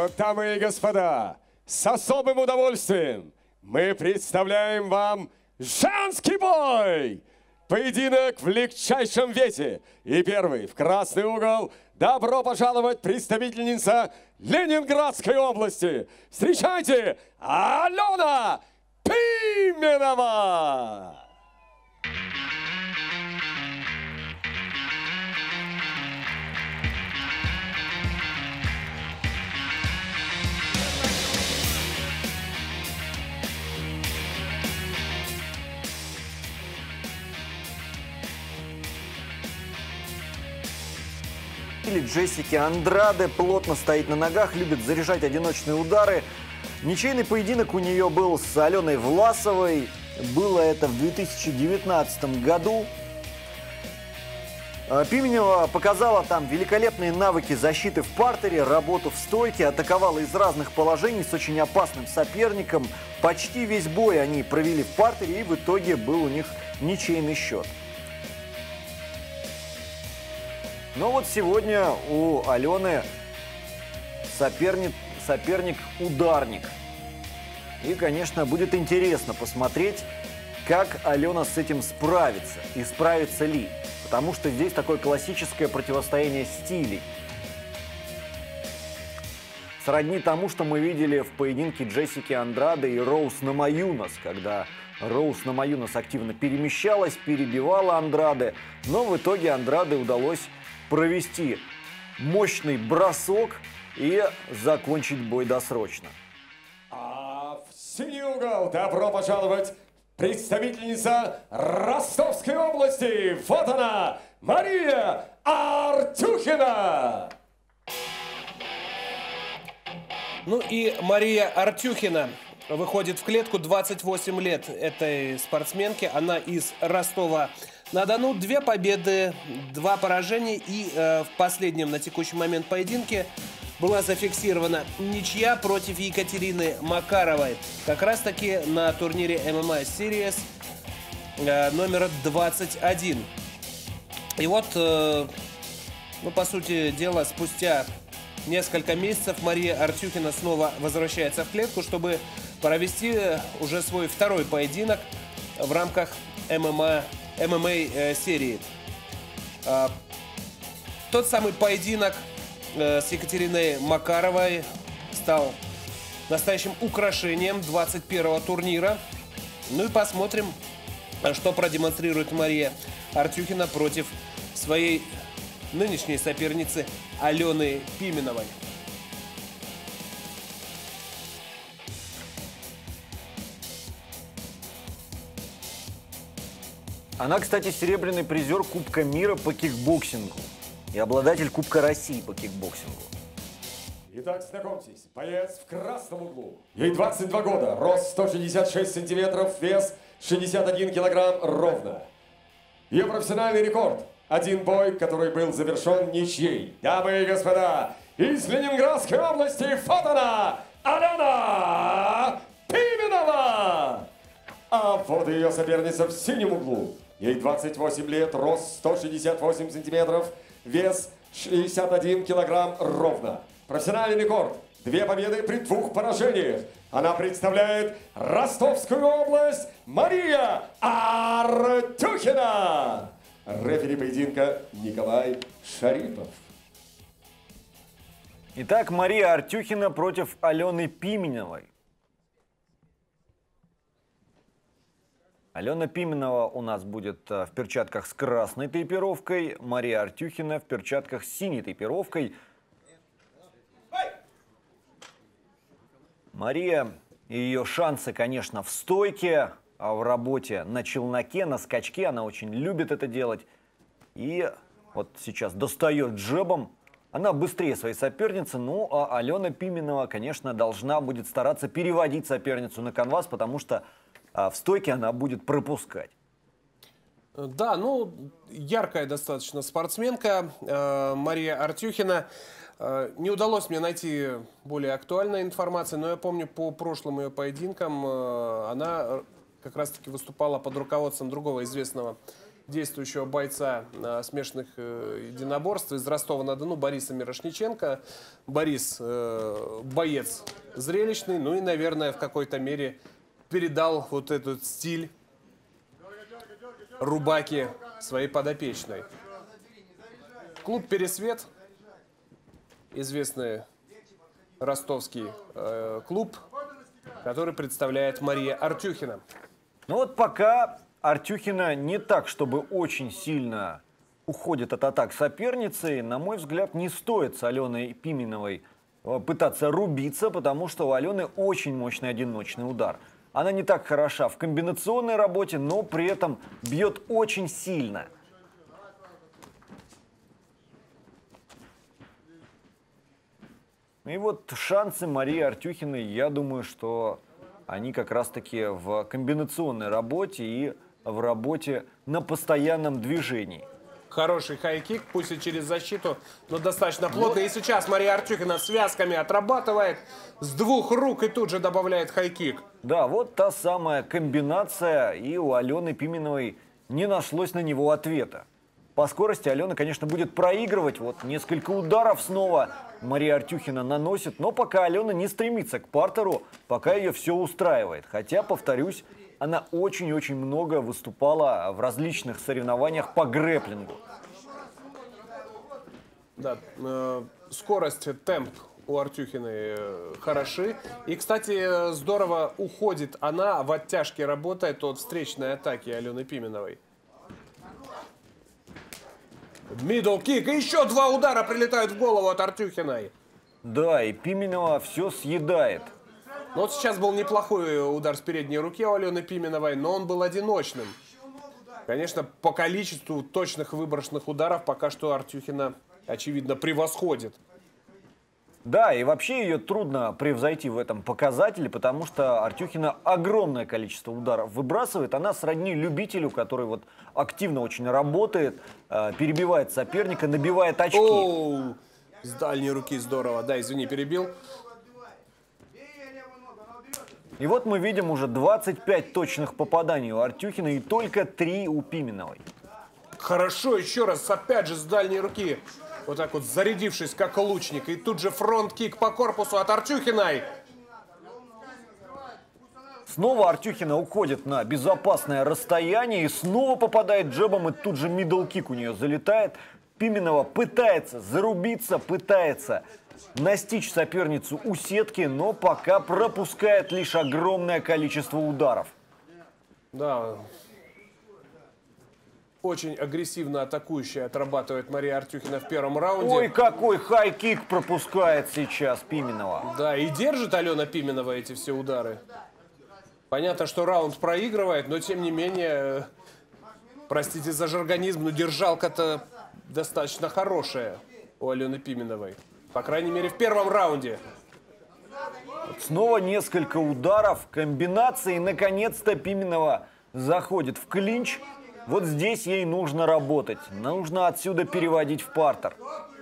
Дамы и господа, с особым удовольствием мы представляем вам женский бой! Поединок в легчайшем весе. И первый в красный угол. Добро пожаловать, представительница Ленинградской области. Встречайте, Алена Пименова! Джессики Андраде плотно стоит на ногах, любит заряжать одиночные удары. Ничейный поединок у нее был с Аленой Власовой. Было это в 2019 году. Пименева показала там великолепные навыки защиты в партере, работу в стойке, атаковала из разных положений с очень опасным соперником. Почти весь бой они провели в партере, и в итоге был у них ничейный счет. Но вот сегодня у Алены соперник-ударник. И, конечно, будет интересно посмотреть, как Алена с этим справится. И справится ли. Потому что здесь такое классическое противостояние стилей. Сродни тому, что мы видели в поединке Джессики Андраде и Роуз Намаюнас, когда Роуз Намаюнас активно перемещалась, перебивала Андраде. Но в итоге Андраде удалось провести мощный бросок и закончить бой досрочно. А в синий угол добро пожаловать, представительница Ростовской области. Вот она, Мария Артюхина. Ну и Мария Артюхина выходит в клетку, 28 лет этой спортсменке. Она из Ростова-на-Дону. 2 победы, 2 поражения. И в последнем на текущий момент поединке была зафиксирована ничья против Екатерины Макаровой. Как раз таки на турнире MMA Series номер 21. И вот, ну, по сути дела, спустя несколько месяцев Мария Артюхина снова возвращается в клетку, чтобы провести уже свой второй поединок в рамках MMA серии. Тот самый поединок с Екатериной Макаровой стал настоящим украшением 21-го турнира. Ну и посмотрим, что продемонстрирует Мария Артюхина против своей нынешней соперницы Алены Пименовой. Она, кстати, серебряный призер Кубка мира по кикбоксингу и обладатель Кубка России по кикбоксингу. Итак, знакомьтесь, боец в красном углу. Ей 22 года, рост 166 сантиметров, вес 61 килограмм ровно. Ее профессиональный рекорд – 1 бой, который был завершен ничьей. Дамы и господа, из Ленинградской области, вот она, Алена Пименова! А вот ее соперница в синем углу. Ей 28 лет, рост 168 сантиметров, вес 61 килограмм ровно. Профессиональный рекорд – 2 победы при 2 поражениях. Она представляет Ростовскую область, Мария Артюхина. Рефери поединка Николай Шарипов. Итак, Мария Артюхина против Алены Пименовой. Алена Пименова у нас будет в перчатках с красной тейпировкой, Мария Артюхина в перчатках с синей тейпировкой. Мария и ее шансы, конечно, в стойке, а в работе на челноке, на скачке. Она очень любит это делать. И вот сейчас достает джебом. Она быстрее своей соперницы. Ну, а Алена Пименова, конечно, должна будет стараться переводить соперницу на канвас, потому что в стойке она будет пропускать. Да, ну, яркая достаточно спортсменка Мария Артюхина. Не удалось мне найти более актуальной информации, но я помню по прошлым ее поединкам она как раз-таки выступала под руководством другого известного действующего бойца смешанных единоборств из Ростова-на-Дону Бориса Мирошниченко. Борис боец зрелищный, ну и, наверное, в какой-то мере передал вот этот стиль рубаки своей подопечной. Клуб «Пересвет», известный ростовский клуб, который представляет Мария Артюхина. Ну вот пока Артюхина не так, чтобы очень сильно уходит от атак соперницы, на мой взгляд, не стоит с Аленой Пименовой пытаться рубиться, потому что у Алены очень мощный одиночный удар. Она не так хороша в комбинационной работе, но при этом бьет очень сильно. И вот шансы Марии Артюхиной, я думаю, что они как раз-таки в комбинационной работе и в работе на постоянном движении. Хороший хай-кик, пусть и через защиту, но достаточно плотно. И сейчас Мария Артюхина связками отрабатывает с двух рук и тут же добавляет хай-кик. Да, вот та самая комбинация, и у Алены Пименовой не нашлось на него ответа. По скорости Алена, конечно, будет проигрывать. Вот несколько ударов снова Мария Артюхина наносит, но пока Алена не стремится к партеру, пока ее все устраивает. Хотя, повторюсь, она очень-очень много выступала в различных соревнованиях по грэпплингу. Да, скорость, темп у Артюхиной хороши. И, кстати, здорово уходит она в оттяжке, работает от встречной атаки Алены Пименовой. Мидл кик. И еще два удара прилетают в голову от Артюхиной. Да, и Пименова все съедает. Ну вот сейчас был неплохой удар с передней руки у Алены Пименовой, но он был одиночным. Конечно, по количеству точных выброшенных ударов пока что Артюхина, очевидно, превосходит. Да, и вообще ее трудно превзойти в этом показателе, потому что Артюхина огромное количество ударов выбрасывает. Она сродни любителю, который вот активно очень работает, перебивает соперника, набивает очки. Оу, с дальней руки здорово. Да, извини, перебил. И вот мы видим уже 25 точных попаданий у Артюхина и только 3 у Пименовой. Хорошо, еще раз, опять же, с дальней руки. Вот так вот, зарядившись, как лучник. И тут же фронт-кик по корпусу от Артюхиной. Снова Артюхина уходит на безопасное расстояние и снова попадает джебом, и тут же мидл-кик у нее залетает. Пименова пытается зарубиться, пытается настичь соперницу у сетки, но пока пропускает лишь огромное количество ударов. Да. Очень агрессивно атакующая отрабатывает Мария Артюхина в первом раунде. Ой, какой хай-кик пропускает сейчас Пименова. Да, и держит Алена Пименова эти все удары. Понятно, что раунд проигрывает, но тем не менее, простите за жаргонизм, но держалка-то достаточно хорошая у Алены Пименовой. По крайней мере, в первом раунде. Снова несколько ударов, комбинации, и наконец-то Пименова заходит в клинч. Вот здесь ей нужно работать. Нужно отсюда переводить в партер.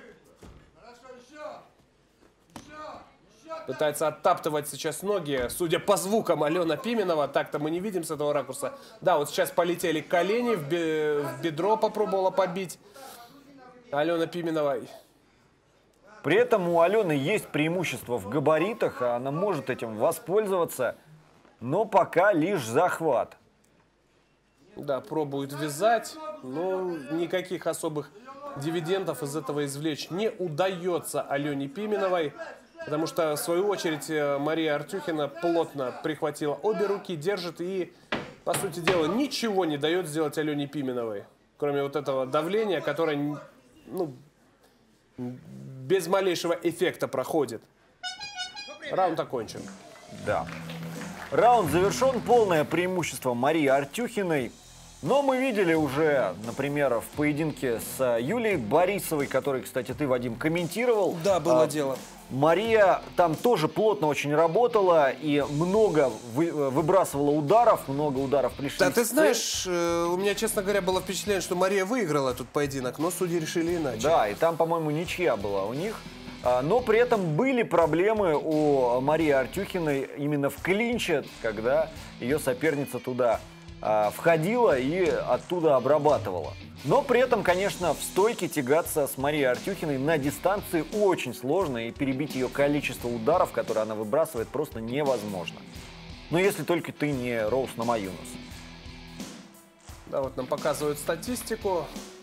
Пытается оттаптывать сейчас ноги. Судя по звукам, Алена Пименова. Так-то мы не видим с этого ракурса. Да, вот сейчас полетели колени. В бедро попробовала побить Алена Пименова. При этом у Алены есть преимущество в габаритах. Она может этим воспользоваться. Но пока лишь захват. Да, пробует вязать, но никаких особых дивидендов из этого извлечь не удается Алене Пименовой, потому что, в свою очередь, Мария Артюхина плотно прихватила обе руки, держит и, по сути дела, ничего не дает сделать Алене Пименовой, кроме вот этого давления, которое, ну, без малейшего эффекта проходит. Раунд окончен. Да. Раунд завершен. Полное преимущество Марии Артюхиной. Но мы видели уже, например, в поединке с Юлией Борисовой, который, кстати, ты, Вадим, комментировал. Да, было дело. Мария там тоже плотно очень работала и много выбрасывала ударов, много ударов пришли. Да, ты знаешь, у меня, честно говоря, было впечатление, что Мария выиграла этот поединок, но судьи решили иначе. Да, и там, по-моему, ничья была у них. Но при этом были проблемы у Марии Артюхиной именно в клинче, когда ее соперница туда входила и оттуда обрабатывала. Но при этом, конечно, в стойке тягаться с Марией Артюхиной на дистанции очень сложно, и перебить ее количество ударов, которые она выбрасывает, просто невозможно. Но если только ты не Роуз Намаюнус. Да, вот нам показывают статистику.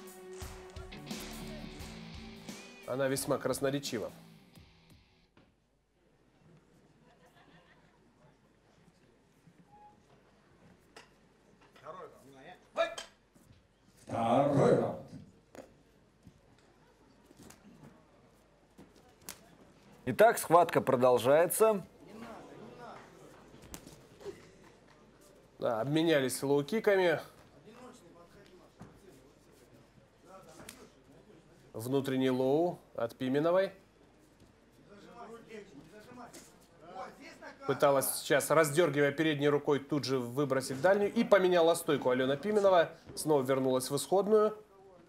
Она весьма красноречива. Второй раунд. Итак, схватка продолжается. Да, обменялись лоу-киками. Внутренний лоу от Пименовой. Пыталась сейчас, раздергивая передней рукой, тут же выбросить дальнюю. И поменяла стойку Алена Пименова. Снова вернулась в исходную.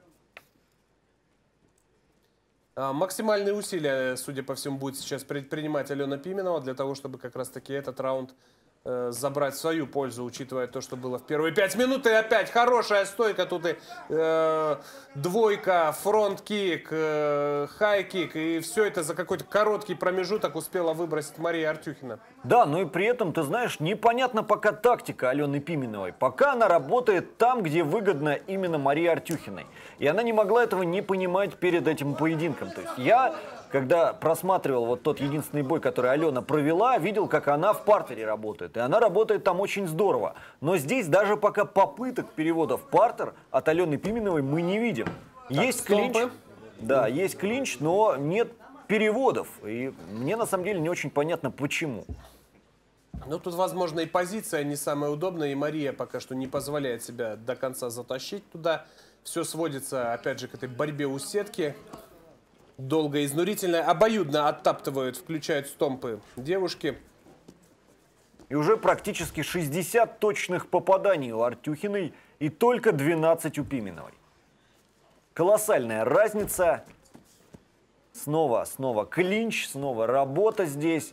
Максимальные усилия, судя по всему, будет сейчас предпринимать Алена Пименова для того, чтобы как раз-таки этот раунд забрать в свою пользу, учитывая то, что было в первые 5 минут. И опять хорошая стойка. Тут и двойка, фронт-кик, хай-кик. И все это за какой-то короткий промежуток успела выбросить Мария Артюхина. Да, но и при этом, ты знаешь, непонятна пока тактика Алены Пименовой. Пока она работает там, где выгодно именно Марии Артюхиной. И она не могла этого не понимать перед этим поединком. То есть я, когда просматривал вот тот единственный бой, который Алена провела, видел, как она в партере работает. И она работает там очень здорово. Но здесь даже пока попыток перевода в партер от Алены Пименовой мы не видим. Так, есть клинч, да, есть клинч, но нет переводов. И мне на самом деле не очень понятно, почему. Ну, тут, возможно, и позиция не самая удобная, и Мария пока что не позволяет себя до конца затащить туда. Все сводится, опять же, к этой борьбе у сетки. Долго, изнурительно, обоюдно оттаптывают, включают стомпы девушки. И уже практически 60 точных попаданий у Артюхиной и только 12 у Пименовой. Колоссальная разница. Снова клинч, снова работа здесь.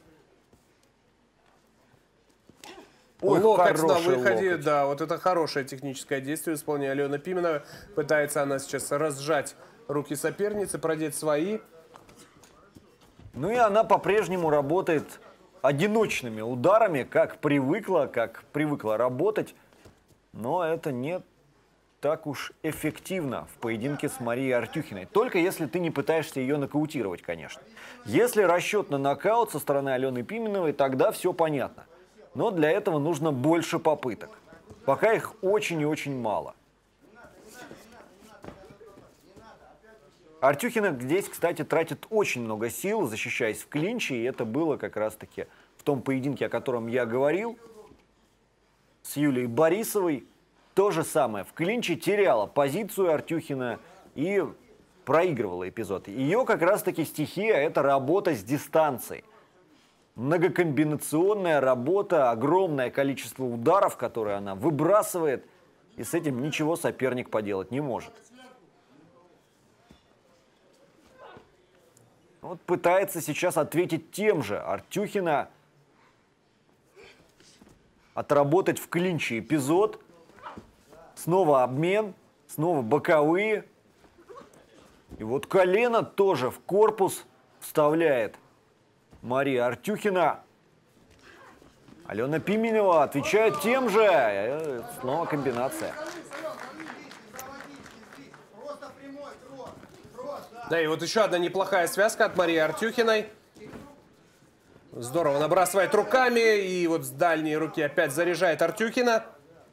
Ой, локоть на хороший выходе, локоть. да, вот это хорошее техническое действие исполнения Алены Пименовой. Пытается она сейчас разжать руки соперницы, продеть свои. Ну и она по-прежнему работает одиночными ударами, как привыкла работать. Но это не так уж эффективно в поединке с Марией Артюхиной. Только если ты не пытаешься ее нокаутировать, конечно. Если расчет на нокаут со стороны Алены Пименовой, тогда все понятно. Но для этого нужно больше попыток. Пока их очень и очень мало. Артюхина здесь, кстати, тратит очень много сил, защищаясь в клинче. И это было как раз-таки в том поединке, о котором я говорил, с Юлией Борисовой. То же самое. В клинче теряла позицию Артюхина и проигрывала эпизод. Ее как раз-таки стихия – это работа с дистанцией. Многокомбинационная работа, огромное количество ударов, которые она выбрасывает, и с этим ничего соперник поделать не может. Вот пытается сейчас ответить тем же. Артюхина отработать в клинче эпизод, снова обмен, снова боковые. И вот колено тоже в корпус вставляет Мария Артюхина. Алена Пименова отвечает тем же. Снова комбинация. Да, и вот еще одна неплохая связка от Марии Артюхиной. Здорово набрасывает руками. И вот с дальней руки опять заряжает Артюхина.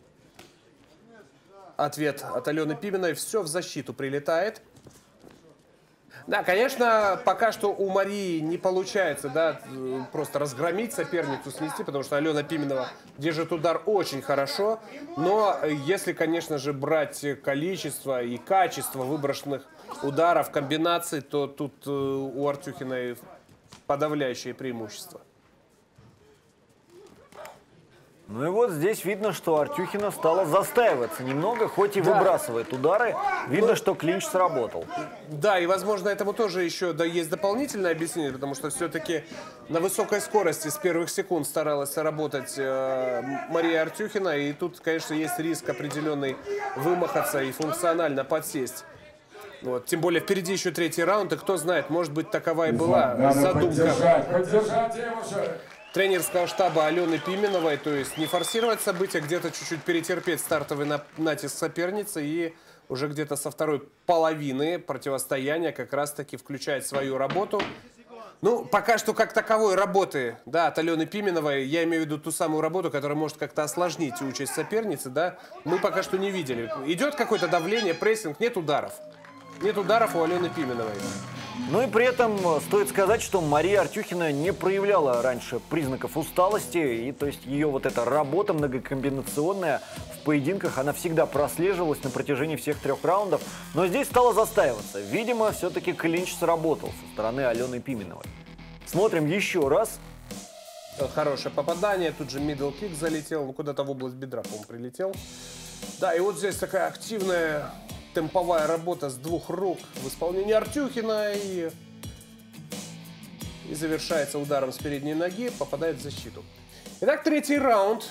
Ответ от Алены Пименовой. Все в защиту прилетает. Да, конечно, пока что у Марии не получается, да, просто разгромить соперницу, снести, потому что Алена Пименова держит удар очень хорошо. Но если, конечно же, брать количество и качество выброшенных ударов, комбинаций, то тут у Артюхиной подавляющее преимущество. Ну и вот здесь видно, что Артюхина стала застаиваться немного, хоть и выбрасывает удары. Видно, что клинч сработал. Да, и, возможно, этому тоже еще есть дополнительное объяснение, потому что все-таки на высокой скорости с первых секунд старалась работать Мария Артюхина. И тут, конечно, есть риск определенный вымахаться и функционально подсесть. Вот. Тем более впереди еще третий раунд, и кто знает, может быть, такова и была задумка тренерского штаба Алены Пименовой, то есть не форсировать события, где-то чуть-чуть перетерпеть стартовый натиск соперницы и уже где-то со второй половины противостояния как раз-таки включать свою работу. Ну, пока что как таковой работы, да, от Алены Пименовой, я имею в виду ту самую работу, которая может как-то осложнить участь соперницы, да, мы пока что не видели. Идет какое-то давление, прессинг, нет ударов. Нет ударов у Алены Пименовой. Ну и при этом стоит сказать, что Мария Артюхина не проявляла раньше признаков усталости. И то есть ее вот эта работа многокомбинационная в поединках, она всегда прослеживалась на протяжении всех 3 раундов. Но здесь стала застаиваться. Видимо, все-таки клинч сработал со стороны Алены Пименовой. Смотрим еще раз. Хорошее попадание. Тут же middle kick залетел. Ну, куда-то в область бедра, по-моему, прилетел. Да, и вот здесь такая активная темповая работа с 2 рук в исполнении Артюхина и завершается ударом с передней ноги, попадает в защиту. Итак, 3-й раунд.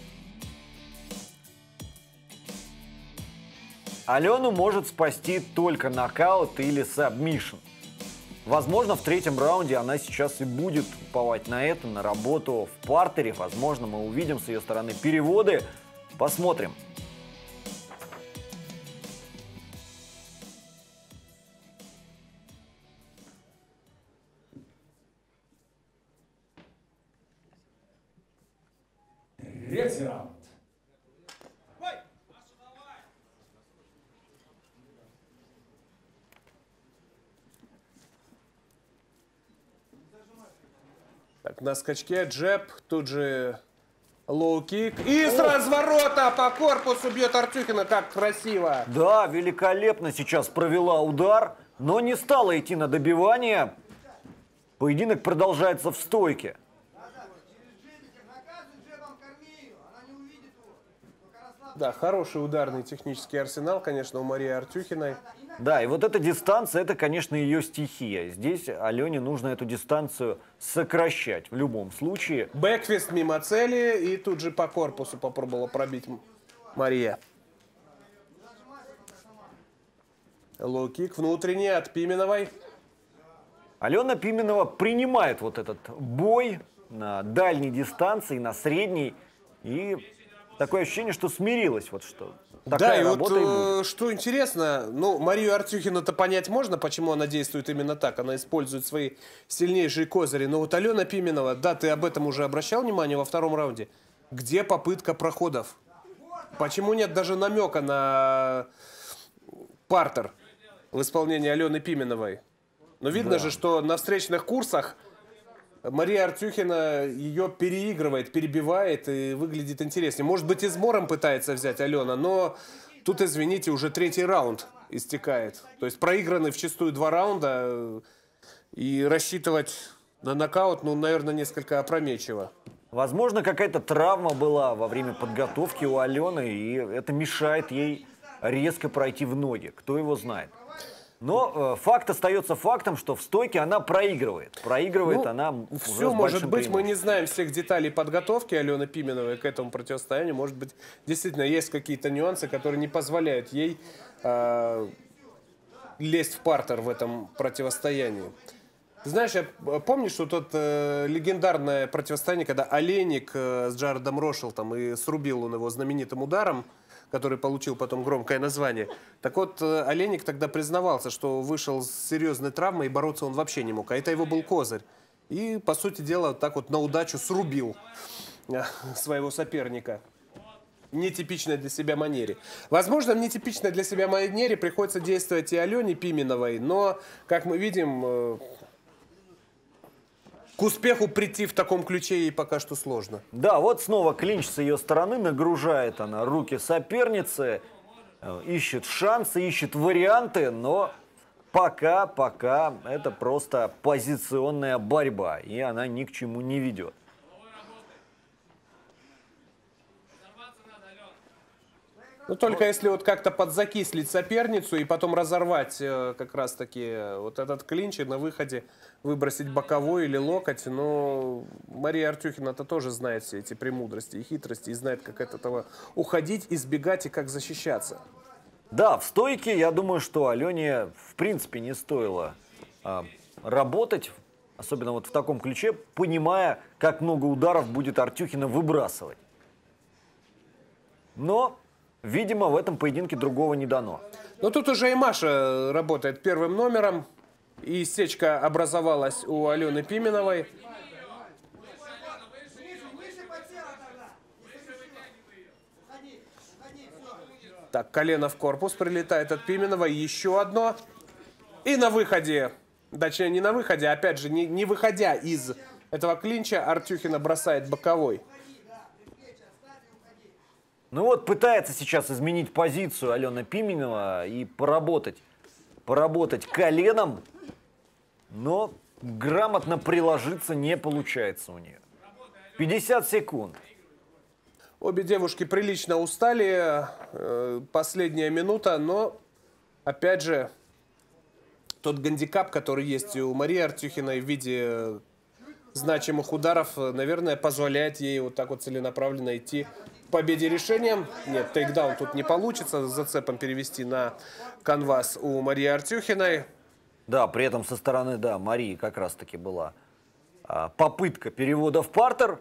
Алену может спасти только нокаут или сабмишн. Возможно, в 3-м раунде она сейчас и будет уповать на это, на работу в партере. Возможно, мы увидим с ее стороны переводы. Посмотрим. Третий раунд. Так, на скачке джеб, тут же лоу-кик. И с разворота по корпусу бьет Артюхина. Как красиво. Да, великолепно сейчас провела удар, но не стала идти на добивание. Поединок продолжается в стойке. Да, хороший ударный технический арсенал, конечно, у Марии Артюхиной. Да, и вот эта дистанция, это, конечно, ее стихия. Здесь Алене нужно эту дистанцию сокращать в любом случае. Бэкфист мимо цели, и тут же по корпусу попробовала пробить Мария. Лоу-кик внутренний от Пименовой. Алена Пименова принимает вот этот бой на дальней дистанции, на средней. И такое ощущение, что смирилась. Вот что. Да, и вот что интересно, ну, Марию Артюхину-то понять можно, почему она действует именно так. Она использует свои сильнейшие козыри. Но вот Алена Пименова, да, ты об этом уже обращал внимание во 2-м раунде. Где попытка проходов? Почему нет даже намека на партер в исполнении Алены Пименовой? Но видно же, что на встречных курсах Мария Артюхина ее переигрывает, перебивает и выглядит интереснее. Может быть, измором пытается взять Алена, но тут, извините, уже 3-й раунд истекает. То есть проиграны вчистую 2 раунда, и рассчитывать на нокаут, ну, наверное, несколько опрометчиво. Возможно, какая-то травма была во время подготовки у Алены, и это мешает ей резко пройти в ноги. Кто его знает. Но факт остается фактом, что в стойке она проигрывает. Проигрывает она уже все с может быть, мы преимуществом. не знаем всех деталей подготовки Алены Пименовой к этому противостоянию. Может быть, действительно есть какие-то нюансы, которые не позволяют ей лезть в партер в этом противостоянии. Ты знаешь, помнишь, что тот легендарное противостояние, когда Олейник с Джаредом Рошелтом и срубил он его знаменитым ударом, который получил потом громкое название. Так вот, Олейник тогда признавался, что вышел с серьезной травмой, и бороться он вообще не мог. А это его был козырь. И, по сути дела, так вот на удачу срубил своего соперника. В нетипичной для себя манере. Возможно, в нетипичной для себя манере приходится действовать и Алене Пименовой, но, как мы видим, к успеху прийти в таком ключе ей пока что сложно. Да, вот снова клинч с ее стороны, нагружает она руки соперницы, ищет шансы, ищет варианты, но пока это просто позиционная борьба, и она ни к чему не ведет. Ну, только если вот как-то подзакислить соперницу и потом разорвать как раз-таки вот этот клинч и на выходе выбросить боковой или локоть. Но Мария Артюхина-то тоже знает все эти премудрости и хитрости и знает, как от этого уходить, избегать и как защищаться. Да, в стойке, я думаю, что Алене в принципе не стоило работать, особенно вот в таком ключе, понимая, как много ударов будет Артюхина выбрасывать. Но, видимо, в этом поединке другого не дано. Но тут уже и Маша работает первым номером. И сечка образовалась у Алены Пименовой. Так, колено в корпус прилетает от Пименова. Еще одно. И на выходе, точнее не на выходе, а опять же не выходя из этого клинча, Артюхина бросает боковой. Ну вот пытается сейчас изменить позицию Алена Пименова и поработать коленом, но грамотно приложиться не получается у нее. 50 секунд. Обе девушки прилично устали, последняя минута, но опять же тот гандикап, который есть у Марии Артюхиной в виде значимых ударов, наверное, позволяет ей вот так вот целенаправленно идти к победе решением. Нет, тейкдаун тут не получится, с зацепом перевести на канвас у Марии Артюхиной. Да, при этом со стороны, да, Марии как раз-таки была попытка перевода в партер,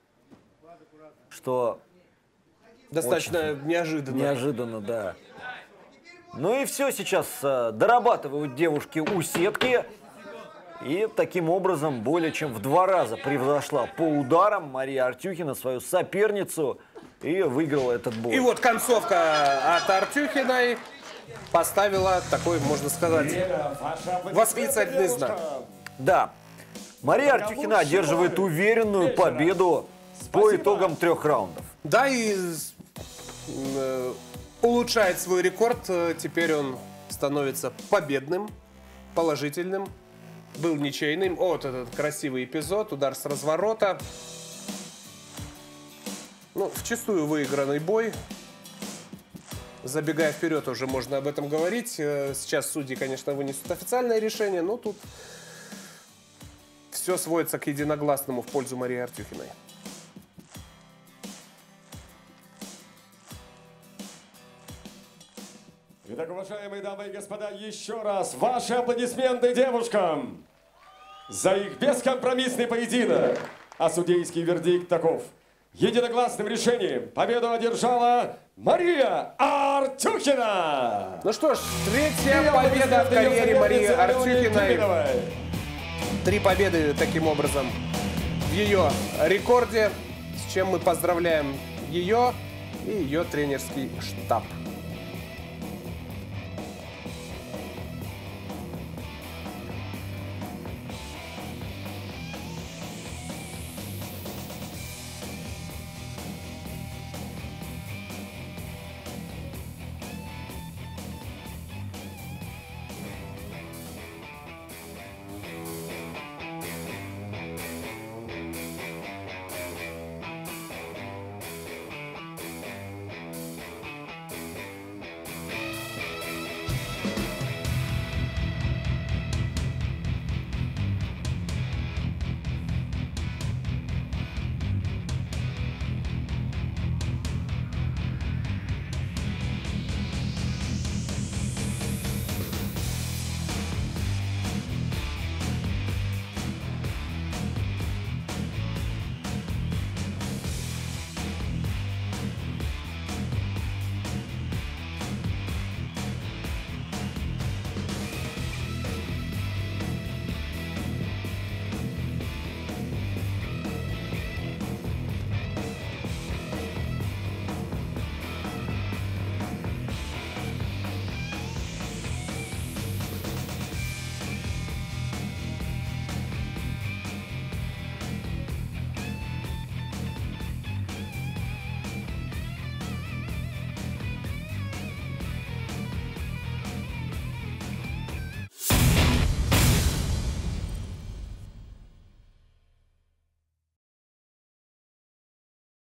что достаточно неожиданно. Неожиданно, да. Ну и все, сейчас дорабатывают девушки у сетки. И таким образом более чем в 2 раза превзошла по ударам Мария Артюхина свою соперницу и выиграла этот бой. И вот концовка от Артюхиной поставила такой, можно сказать, восклицательный знак. Да, Мария Артюхина одерживает уверенную победу по итогам 3 раундов. Да, и улучшает свой рекорд. Теперь он становится победным, положительным. Был ничейным. Вот этот красивый эпизод. Удар с разворота. Ну, вчистую выигранный бой. Забегая вперед, уже можно об этом говорить. Сейчас судьи, конечно, вынесут официальное решение, но тут все сводится к единогласному в пользу Марии Артюхиной. Итак, уважаемые дамы и господа, еще раз ваши аплодисменты девушкам за их бескомпромиссный поединок. А судейский вердикт таков. Единогласным решением победу одержала Мария Артюхина. Ну что ж, 3-я победа в карьере Марии Артюхиной. 3 победы таким образом в ее рекорде, с чем мы поздравляем ее и ее тренерский штаб.